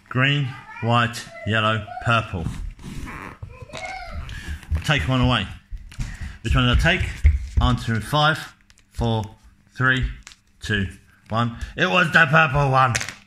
Green, white, yellow, purple. Take one away. Which one did I take? Answer in 5, 4, 3, 2, 1. It was the purple one.